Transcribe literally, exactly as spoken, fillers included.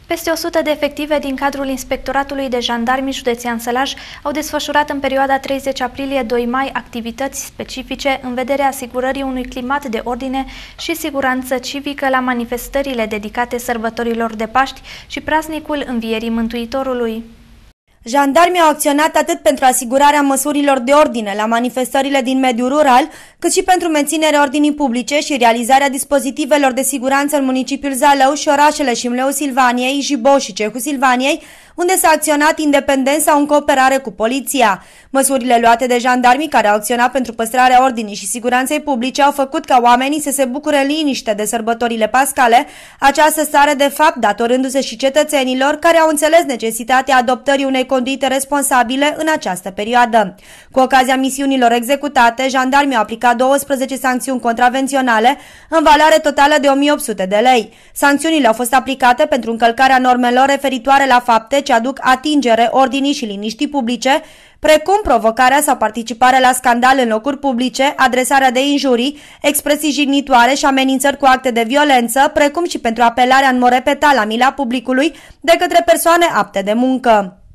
Peste o sută de efective din cadrul Inspectoratului de Jandarmi Județean Sălaj au desfășurat în perioada treizeci aprilie - doi mai activități specifice în vederea asigurării unui climat de ordine și siguranță civică la manifestările dedicate sărbătorilor de Paști și praznicul Învierii Mântuitorului. Jandarmii au acționat atât pentru asigurarea măsurilor de ordine la manifestările din mediul rural, cât și pentru menținerea ordinii publice și realizarea dispozitivelor de siguranță în municipiul Zalău și orașele Șimleu Silvaniei, Jiboș și Cehu Silvaniei, unde s-a acționat independent sau în cooperare cu poliția. Măsurile luate de jandarmii care au acționat pentru păstrarea ordinii și siguranței publice au făcut ca oamenii să se bucure în liniște de sărbătorile pascale, această stare de fapt datorându-se și cetățenilor care au înțeles necesitatea adoptării unei conduite responsabile în această perioadă. Cu ocazia misiunilor executate, jandarmii au aplicat douăsprezece sancțiuni contravenționale în valoare totală de o mie opt sute de lei. Sancțiunile au fost aplicate pentru încălcarea normelor referitoare la fapte ce aduc atingere ordinii și liniștii publice, precum provocarea sau participarea la scandal în locuri publice, adresarea de injurii, expresii jignitoare și amenințări cu acte de violență, precum și pentru apelarea în mod repetat la mila publicului de către persoane apte de muncă.